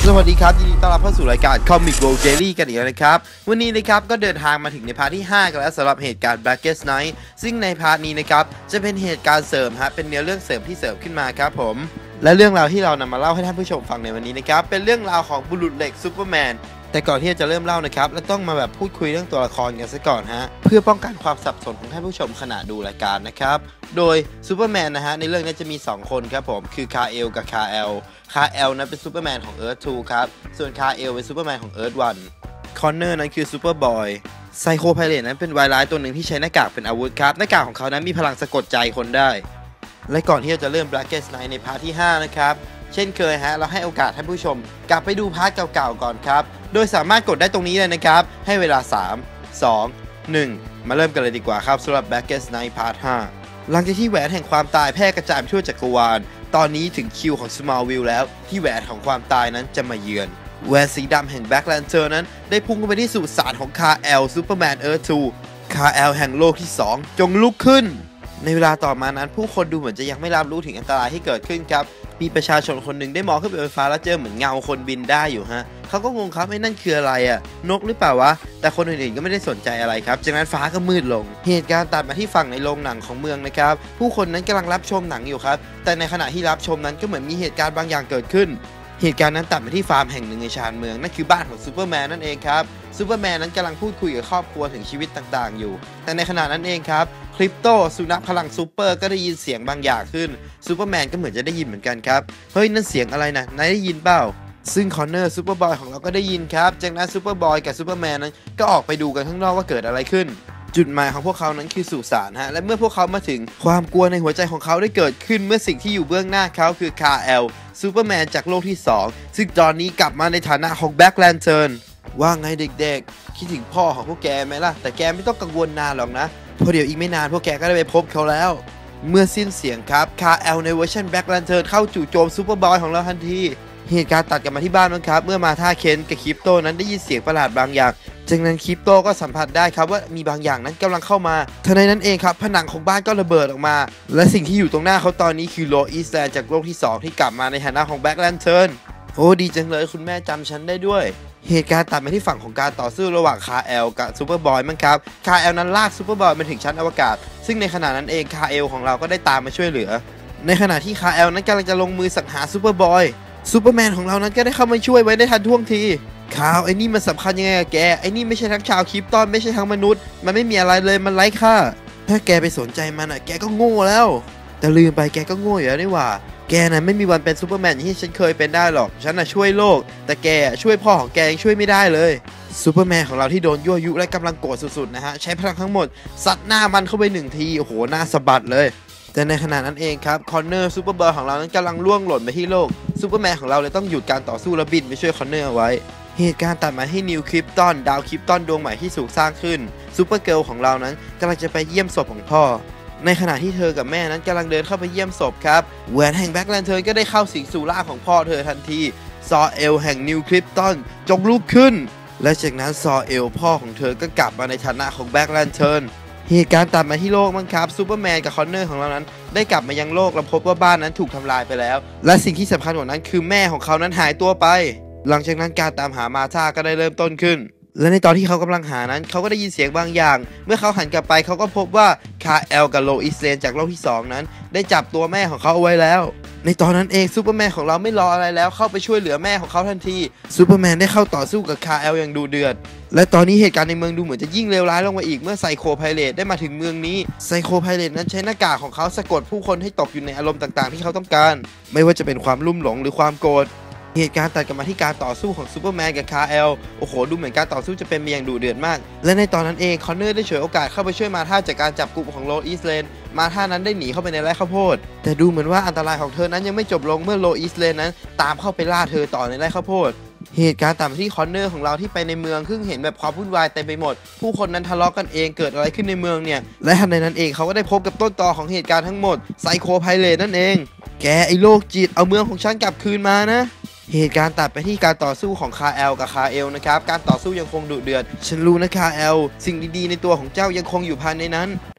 วัสดีครับยินดีต้อนรับเข้าสู่รายการ Comic World Daily กันอีกแล้วนะครับวันนี้นะครับก็เดินทางมาถึงในพาร์ทที่5กันแล้วสำหรับเหตุการณ์ Blackest Night ซึ่งในพาร์ทนี้นะครับจะเป็นเหตุการณ์เสริมฮะเป็นเนื้อเรื่องเสริมที่เสริมขึ้นมาครับผมและเรื่องราวที่เรานำมาเล่าให้ท่านผู้ชมฟังในวันนี้นะครับเป็นเรื่องราวของบุรุษเหล็กซูเปอร์แมนแต่ก่อนที่จะเริ่มเล่านะครับเราต้องมาแบบพูดคุยเรื่องตัวละครกันซะก่อนฮะเพื่อป้องกันความสับสนของท่านผู้ชมขณะดูรายการนะครับโดยซูเปอร์แมนนะฮะในเรื่องนี้จะมี2คนครับผมคือคาเอลกับคาเอลนั้นเป็นซูเปอร์แมนของ Earth 2 ครับส่วนคาเอลเป็นซูเปอร์แมนของ Earth 1 คอนเนอร์นั้นคือซูเปอร์บอยไซโคไพเรตนั้นเป็นวายร้ายตัวหนึ่งที่ใช้หน้ากากเป็นอาวุธครับหน้ากากของเขานั้นมีพลังสะกดใจคนได้และก่อนที่จะเริ่ม Blackest Night ในพาร์ทที่5นะครับเช่นเคยฮะเราให้โอกาสท่านผู้ชมกลับไปดูพาร์ทเก่าๆก่อนครับโดยสามารถกดได้ตรงนี้เลยนะครับให้เวลา3 2 1มาเริ่มกันเลยดีกว่าครับสำหรับ Blackest Night พาร์ท5หลังจากที่แหวนแห่งความตายแพร่กระจายไปทั่วจักรวาลตอนนี้ถึงคิวของ Smallville แล้วที่แหวนของความตายนั้นจะมาเยือนแหวนสีดำแห่ง Black Lantern นั้นได้พุ่งเข้าไปที่สุสานของคาเอลซูเปอร์แมน Earth 2 คาเอลแห่งโลกที่2จงลุกขึ้นในเวลาต่อมานั้นผู้คนดูเหมือนจะยังไม่รับรู้ถึงอันตรายที่เกิดขึ้นครับมีประชาชนคนหนึ่งได้มองขึ้นไปบนฟ้าแล้วเจอเหมือนเงาคนบินได้อยู่ฮะเขาก็งงครับไอ้นั่นคืออะไรอะนกหรือเปล่าวะแต่คนอื่นๆก็ไม่ได้สนใจอะไรครับจากนั้นฟ้าก็มืดลงเหตุการณ์ตัดมาที่ฝั่งในโรงหนังของเมืองนะครับผู้คนนั้นกำลังรับชมหนังอยู่ครับแต่ในขณะที่รับชมนั้นก็เหมือนมีเหตุการณ์บางอย่างเกิดขึ้นเหตุการณ์นั้นตัดมาที่ฟาร์มแห่งหนึ่งในชานเมืองนั่นคือบ้านของซูเปอร์แมนนั่นเองครับซูเปอร์แมนนั้นกำลังพูดคุยกับครอบครัวถึงชีวิตต่างๆอยู่แต่ในขณะนั้นเองครับคริปโตสุนัขพลังซูเปอร์ก็ได้ยินเสียงบางอย่างขึ้นซูเปอร์แมนก็เหมือนจะได้ยินเหมือนกันครับเฮ้ยนั่นเสียงอะไรนะนายได้ยินเปล่าซึ่งคอนเนอร์ซูเปอร์บอยของเราก็ได้ยินครับจากนั้นซูเปอร์บอยกับซูเปอร์แมนนั้นก็ออกไปดูกันข้างนอกว่าเกิดอะไรขึ้นจุดหมายของพวกเขานั้นคือสุสานฮะและเมื่อพวกเขามาถึงความกลัวในหัวใจของเขาได้เกิดขึ้นเมื่อสิ่งที่อยู่เบื้องหน้าเขาคือคาเอลซูเปอร์แมนจากโลกที่2ซึ่งตอนนี้กลับมาในฐานะของแบ็คแลนเทิร์นว่าไงเด็กๆคิดถึงพ่อของพวกแกไหมล่ะแต่แกไม่ต้องกังวลนานหรอกนะเพราะเดี๋ยวอีกไม่นานพวกแกก็ได้ไปพบเขาแล้วเมื่อสิ้นเสียงครับคาเอลในเวอร์ชันแบ็คแลนเทิร์นเข้าจู่โจมซูเปอร์บอยของเราทันทีเหตุการณ์ตัดกลับมาที่บ้านมั้งครับเมื่อมาท่าเคนกับคริปโตนั้นได้ยินเสียงประหลาดบางอย่างจากนั้นคริปโตก็สัมผัสได้ครับว่ามีบางอย่างนั้นกำลังเข้ามาทันใดนั้นเองครับผนังของบ้านก็ระเบิดออกมาและสิ่งที่อยู่ตรงหน้าเขาตอนนี้คือโลอีสแลนด์จากโลกที่2ที่กลับมาในฐานะของแบ็คแลนเทิร์นโอ้ดีจังเลยคุณแม่จำฉันได้ด้วยเหตุการณ์ตัดมาที่ฝั่งของการต่อสู้ระหว่างคาเอลกับซูเปอร์บอยมั้งครับคาเอลนั้นลากซูเปอร์บอยมาถึงชั้นอวกาศซึ่งในขณะนั้นเองคาเอลของเราก็ได้ตามมาช่วยเหลือในขณะที่คาเอลนั้นกำลังจะลงมือสังหารซูเปอร์บอยซูเปอร์แมนของเรานั้นก็ได้เข้ามาช่วยไว้ได้ทันท่วงทีข่าวไอ้นี่มันสำคัญยังไงกับแกไอ้นี่ไม่ใช่ทั้งชาวคริปตอนไม่ใช่ทั้งมนุษย์มันไม่มีอะไรเลยมันไร้ค่าถ้าแกไปสนใจมันอ่ะแกก็โง่แล้วแต่ลืมไปแกก็โง่อยู่แล้วนี่หว่าแกน่ะไม่มีวันเป็นซูเปอร์แมนอย่างที่ฉันเคยเป็นได้หรอกฉันน่ะช่วยโลกแต่แกช่วยพ่อของแกยังช่วยไม่ได้เลยซูเปอร์แมนของเราที่โดนยั่วยุและกำลังโกรธสุดๆนะฮะใช้พลังทั้งหมดซัดหน้ามันเข้าไป1ทีโอ้โหหน้าสะบัดเลยแต่ในขณะนั้นเองครับคอนเนอร์ซูเปอร์บอยของเรานั้นกำลังล่วงหล่นไปที่โลกซูเปอร์แมนของเราเลยต้องหยุดการต่อสู้และบินไปช่วยคอนเนอร์เอาไว้เหตุการณ์ตัดมาที่นิวคริปตอนดาวคริปตอนดวงใหม่ที่ถูกสร้างขึ้นซูเปอร์เกิร์ลของเรานั้นกำลังจะไปเยี่ยมศพของพ่อในขณะที่เธอกับแม่นั้นกำลังเดินเข้าไปเยี่ยมศพครับแหวนแห่งแบ็คแลนเทิร์นก็ได้เข้าสิงสู่ร่างของพ่อเธอทันทีซอเอลแห่งนิวคริปตอนจงลุกขึ้นและจากนั้นซอเอลพ่อของเธอก็กลับมาในฐานะของแบ็คแลนเทิร์นเหตุการณ์ตัดมาที่โลกมั้งครับซูเปอร์แมนกับคอนเนอร์ของเรานั้นได้กลับมายังโลกและพบว่าบ้านนั้นถูกทำลายไปแล้วและสิ่งที่สำคัญกว่านั้นคือแม่ของเขานั้นหายตัวไปหลังจากนั้นการตามหามาธาก็ได้เริ่มต้นขึ้นและในตอนที่เขากำลังหานั้นเขาก็ได้ยินเสียงบางอย่างเมื่อเขาหันกลับไปเขาก็พบว่าคาเอลกับโลอิสเลนจากโลกที่2นั้นได้จับตัวแม่ของเขาเอาไว้แล้วในตอนนั้นเองซูเปอร์แมนของเราไม่รออะไรแล้วเข้าไปช่วยเหลือแม่ของเขาทันทีซูเปอร์แมนได้เข้าต่อสู้กับคาเอลอย่างดุเดือดและตอนนี้เหตุการณ์ในเมืองดูเหมือนจะยิ่งเลวร้ายลงไปอีกเมื่อไซโคไพเรตได้มาถึงเมืองนี้ไซโคไพเรตนั้นใช้หน้ากากของเขาสะกดผู้คนให้ตกอยู่ในอารมณ์ต่างๆที่เขาต้องการไม่ว่าจะเป็นความลุ่มหลงหรือความโกรธเหตุการณ์ตัดกลับมาที่การต่อสู้ของซูเปอร์แมนกับคาเอลโอ้โหดูเหมือนการต่อสู้จะเป็นไปอย่างดุเดือดมากและในตอนนั้นเองคอนเนอร์ได้ฉวยโอกาสเข้าไปช่วยมาธาจากการจับกลุ่มของโลอีสเลนมาธานั้นได้หนีเข้าไปในไร่ข้าวโพดแต่ดูเหมือนว่าอันตรายของเธอนั้นยังไม่จบลงเมื่อโลอีสเลนนั้นตามเข้าไปล่าเธอต่อในไร่ข้าวโพดเหตุการณ์ตามที่คอนเนอร์ของเราที่ไปในเมืองซึ่งเห็นแบบความวุ่นวายเต็มไปหมดผู้คนนั้นทะเลาะกันเองเกิดอะไรขึ้นในเมืองเนี่ยและทันใดนั้นเองเขาก็ได้พบกับต้นตอของเหตุการณ์ทั้งหมดไซโคไพเรตนั่นเองแกไอโรคจิตเอาเมืองของฉันกลับคืนมานะเหตุการณ์ตัดไปที่การต่อสู้ของคาเอลกับคาเอลนะครับการต่อสู้ยังคงดุเดือดฉันรู้นะคาเอลสิ่งดีๆในตัวของเจ้ายังคงอยู่ภายในนั้น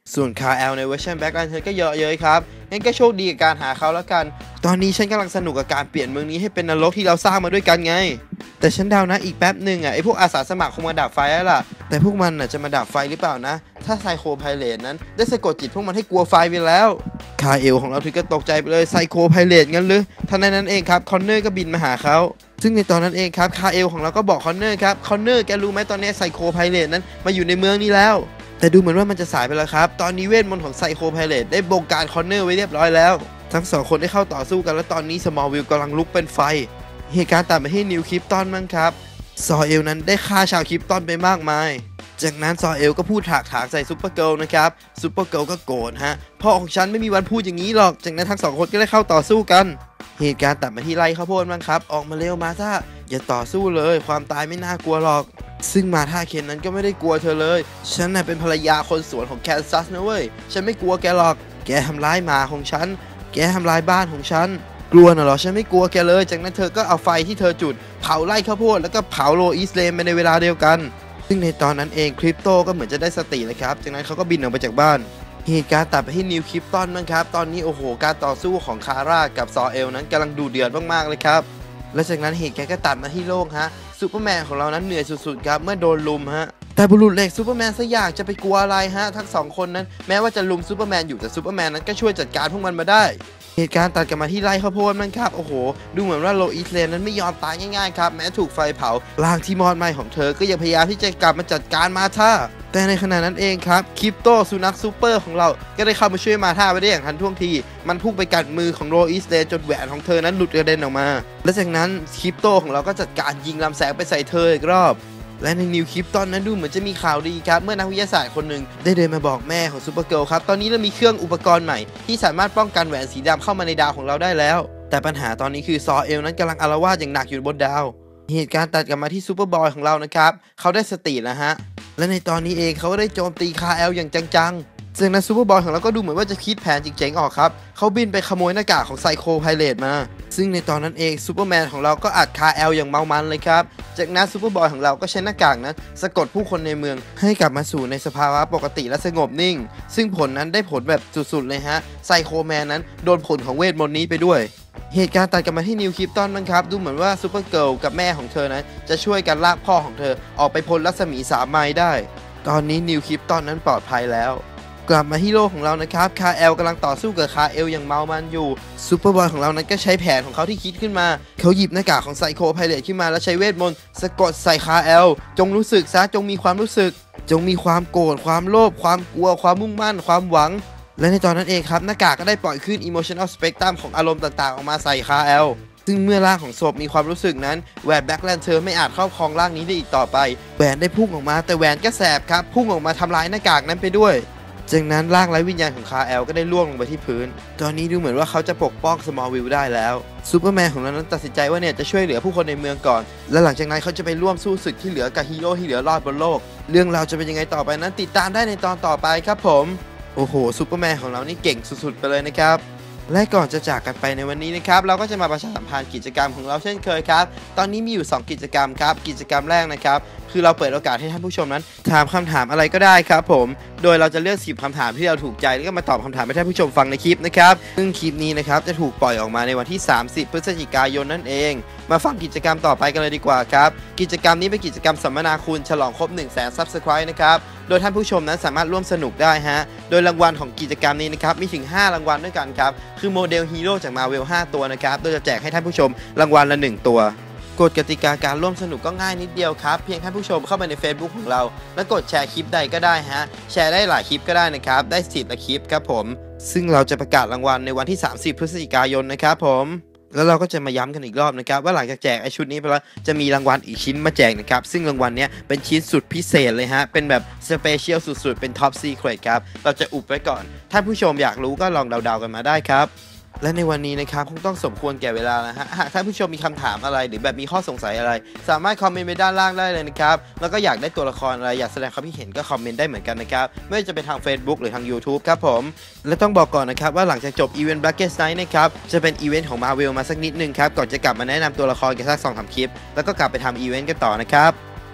ส่วนคาแอลในเวอร์ชันแบ็กไลน์เธอก็เยอะเย้ยครับงั้นก็โชคดีกับการหาเขาแล้วกันตอนนี้ฉันกำลังสนุกกับการเปลี่ยนเมืองนี้ให้เป็นนรกที่เราสร้างมาด้วยกันไงแต่ฉันเดานะอีกแป๊บหนึ่งไอ้พวกอาสาสมัครคงมาดับไฟแล้วล่ะแต่พวกมันจะมาดับไฟหรือเปล่านะถ้าไซโคไพเรตนั้นได้สะกดจิตพวกมันให้กลัวไฟไปแล้วคาเอลของเราถึงก็ตกใจไปเลยไซโคไพเรตงั้นหรือทันใดนั้นเองครับคอนเนอร์ก็บินมาหาเขาซึ่งในตอนนั้นเองครับคาเอลของเราก็บอกคอนเนอร์ครับคอนเนอร์แกรู้ไหมตอนนี้ไซโคไพเรตนั้นมาอยู่ในเมืองนี้แล้วแต่ดูเหมือนว่ามันจะสายไปแล้วครับตอนนี้เวทมนต์ของไซโคไพเรตได้บงการคอนเนอร์ไว้เรียบร้อยแล้วทั้งสองคนได้เข้าต่อสู้กันและตอนนี้สมอลวิลกำลังลุกเป็นไฟเหตุการณ์ตัดมาที่นิวคริปตันมั้งครับซอเอลนั้นได้ฆ่าชาวคริปตันไปมากมายจากนั้นซอเอลก็พูดถากถางใส่ซูเปอร์เกิร์ลนะครับซูเปอร์เกิร์ลก็โกรธพ่อของฉันไม่มีวันพูดอย่างนี้หรอกจากนั้นทั้งสองคนก็ได้เข้าต่อสู้กันเหตุการณ์ตัดมาที่ไร่ข้าวโพดมั้งครับออกมาเร็วมาธาอย่าต่อสู้เลยความตายไม่น่ากลัวหรอกซึ่งมาธาเคนนั้นก็ไม่ได้กลัวเธอเลยฉันเป็นภรรยาคนสวนของแคนซัสนะเว้ยฉันไม่กลัวแกหรอกแกทำร้ายหมาของฉันแกทำลายบ้านของฉันกลัวน่ะเหรอฉันไม่กลัวแกเลยจากนั้นเธอก็เอาไฟที่เธอจุดเผาไร่ข้าวโพดแล้วก็เผาโลอิสเลมไปในเวลาเดียวกันซึ่งในตอนนั้นเองคริปโตก็เหมือนจะได้สติเลยครับจากนั้นเขาก็บินออกไปจากบ้านเหตุการณ์ตัดไปที่นิวคริปตันมั้งครับตอนนี้โอ้โหการต่อสู้ของคาร่ากับซอเอลนั้นกำลังดูเดือดมากๆเลยครับและจากนั้นเหตุการณ์ก็ตัดมาที่โลกซูเปอร์แมนของเรานั้นเหนื่อยสุดๆครับเมื่อโดนลุมแต่บุรุษเหล็กซูเปอร์แมนซะอยากจะไปกลัวอะไรทั้งสองคนนั้นแม้ว่าจะลุมซูเปอร์แมนอยู่แต่ซูเปอร์แมนนั้นก็ช่วยจัดการพวกมันมาได้เหตุการณ์ตัดกลับมาที่ไร่ข้าวโพดมันครับโอ้โหดูเหมือนว่าโลอิสเลนนั้นไม่ยอมตายง่ายๆครับแม้ถูกไฟเผาร่างที่มอดไหม้ของเธอก็ยังพยายามที่จะกลับมาจัดการมาธาแต่ในขณะนั้นเองครับคริปโตสุนัขซูเปอร์ของเราก็ได้เข้ามาช่วยมาธาไว้ได้อย่างทันท่วงทีมันพุ่งไปกัดมือของโลอิสเลนจนแหวนของเธอนั้นหลุดกระเด็นออกมาและจากนั้นคริปโตของเราก็จัดการยิงลำแสงไปใส่เธออีกรอบและในนิวคริปตันนั้นดูเหมือนจะมีข่าวดีครับเมื่อนักวิทยาศาสตร์คนหนึ่งได้เดินมาบอกแม่ของซูเปอร์เกิร์ลครับตอนนี้เรามีเครื่องอุปกรณ์ใหม่ที่สามารถป้องกันแหวนสีดำเข้ามาในดาวของเราได้แล้วแต่ปัญหาตอนนี้คือซอเอลนั้นกำลังอาละวาดอย่างหนักอยู่บนดาวเหตุการณ์ตัดกลับมาที่ซูเปอร์บอยของเรานะครับเขาได้สติแล้วและในตอนนี้เองเขาก็ได้โจมตีคาแอลอย่างจังๆจากนั้นซูเปอร์บอยของเราก็ดูเหมือนว่าจะคิดแผนเจ๋งๆออกครับเขาบินไปขโมยหน้ากากของไซโคไพเรตมาซึ่งในตอนนั้นเองซูเปอร์แมนของเราก็อัดคาแอลอย่างเมามันเลยครับจากนั้นซูเปอร์บอยของเราก็ใช้หน้ากากนั้นสะกดผู้คนในเมืองให้กลับมาสู่ในสภาวะปกติและสงบนิ่งซึ่งผลนั้นได้ผลแบบสุดๆเลยไซโคแมนนั้นโดนผลของเวทมนต์นี้ไปด้วยเหตุการณ์ตัดกลับมาที่นิวคริปตันมั้งครับดูเหมือนว่าซูเปอร์เกิร์ลกับแม่ของเธอนั้นจะช่วยกันลากพ่อของเธอออกไปพ้นรัศมี3 ไมล์ได้ตอนนี้นิวคริปตันนั้นปลอดภัยแล้วกลับมาที่โลกของเรานะครับคาแอลกำลังต่อสู้กับคาเอลอย่างเมามันอยู่ซูเปอร์บอยของเรานั้นก็ใช้แผนของเขาที่คิดขึ้นมาเขาหยิบหน้ากากของไซโคไพเรตขึ้นมาแล้วใช้เวทมนต์สะกดใส่คาแอลจงรู้สึกซะจงมีความรู้สึกจงมีความโกรธความโลภความกลัวความมุ่งมั่นความหวังและในตอนนั้นเองครับหน้ากากก็ได้ปล่อยขึ้น emotional spectrum ของอารมณ์ต่างๆออกมาใส่คาแอลซึ่งเมื่อร่างของศพมีความรู้สึกนั้นแหวนแบ็คแลนเทอร์ไม่อาจครอบครองร่างนี้ได้อีกต่อไปแหวนได้พุ่งออกมาแต่แหวนก็แสบครับพุ่งออกมาทำลายหน้ากากนั้นไปด้วยจากนั้นร่างไร้วิญญาณของคาแอลก็ได้ล่วงลงไปที่พื้นตอนนี้ดูเหมือนว่าเขาจะปกป้องสมอลวิลได้แล้วซูเปอร์แมนของเรานั้นตัดสินใจว่าจะช่วยเหลือผู้คนในเมืองก่อนและหลังจากนั้นเขาจะไปร่วมสู้ศึกที่เหลือกับฮีโร่ที่เหลือรอดบนโลกเรื่องราวจะเป็นยังไงต่อไปนั้นติดตามได้ในตอนต่อไปครับผมโอ้โหซูเปอร์แมนของเรานี่เก่งสุดๆไปเลยนะครับและก่อนจะจากกันไปในวันนี้นะครับเราก็จะมาประชาสัมพันธ์กิจกรรมของเราเช่นเคยครับตอนนี้มีอยู่2กิจกรรมครับกิจกรรมแรกนะครับคือเราเปิดโอกาสให้ท่านผู้ชมนั้นถามคำถามอะไรก็ได้ครับผมโดยเราจะเลือก10 คำถามที่เราถูกใจแล้วก็มาตอบคำถามให้ท่านผู้ชมฟังในคลิปนะครับซึ่งคลิปนี้นะครับจะถูกปล่อยออกมาในวันที่30 พฤศจิกายนนั่นเองมาฟังกิจกรรมต่อไปกันเลยดีกว่าครับกิจกรรมนี้เป็นกิจกรรมสัมมนาคุณฉลองครบ 100,000 Subscribe นะครับโดยท่านผู้ชมนั้นสามารถร่วมสนุกได้โดยรางวัลของกิจกรรมนี้นะครับมีถึง5 รางวัลด้วยกันครับคือโมเดลฮีโร่จาก Marvel 5 ตัวนะครับโดยจะแจกให้ท่านผู้ชมรางวัลละ1 ตัวกฎกติกาการร่วมสนุกก็ง่ายนิดเดียวครับเพียงท่านผู้ชมเข้าไปใน Facebook ของเราแล้วกดแชร์คลิปใดก็ได้แชร์ได้หลายคลิปก็ได้นะครับได้10 ละคลิปครับผมซึ่งเราจะประกาศรางวัลในวันที่30 พฤศจิกายนนะครับผมแล้วเราก็จะมาย้ำกันอีกรอบนะครับว่าหลังจากแจกไอชุดนี้ไปแล้วจะมีรางวัลอีกชิ้นมาแจกนะครับซึ่งรางวัลนี้เป็นชิ้นสุดพิเศษเลยเป็นแบบสเปเชียลสุดๆเป็นท็อปซีเครตครับเราจะอุบไว้ก่อนท่านผู้ชมอยากรู้ก็ลองเดาๆกันมาได้ครับและในวันนี้นะครับคงต้องสมควรแก่เวลาแล้วหากท่านผู้ชมมีคำถามอะไรหรือแบบมีข้อสงสัยอะไรสามารถคอมเมนต์ไว้ด้านล่างได้เลยนะครับแล้วก็อยากได้ตัวละครอะไรอยากแสดงความคิดเห็นก็คอมเมนต์ได้เหมือนกันนะครับไม่ว่าจะเป็นทาง Facebook หรือทาง YouTube ครับผมและต้องบอกก่อนนะครับว่าหลังจากจบอีเวนต์ Blackest Night นะครับจะเป็นอีเวนต์ของ Marvel มาสักนิดนึงครับก่อนจะกลับมาแนะนำตัวละครกันสัก 2-3 คลิปแล้วก็กลับไปทำอีเวนต์กันต่อนะครับ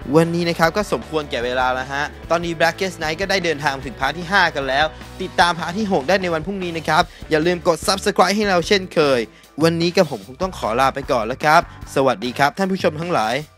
วันนี้นะครับก็สมควรแก่เวลาแล้วฮะตอนนี้ Blackest Night ก็ได้เดินทางถึงพาร์ทที่ 5 กันแล้วติดตามพาร์ทที่ 6 ได้ในวันพรุ่งนี้นะครับอย่าลืมกด Subscribe ให้เราเช่นเคยวันนี้กับผมคงต้องขอลาไปก่อนแล้วครับสวัสดีครับท่านผู้ชมทั้งหลาย